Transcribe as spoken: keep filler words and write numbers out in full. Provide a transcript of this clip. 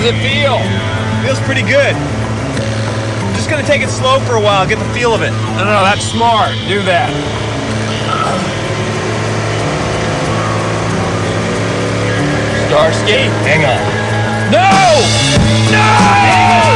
How's it feel? Feels pretty good. Just gonna take it slow for a while, get the feel of it. No, no, that's smart. Do that. Starsky, hang on. No! No!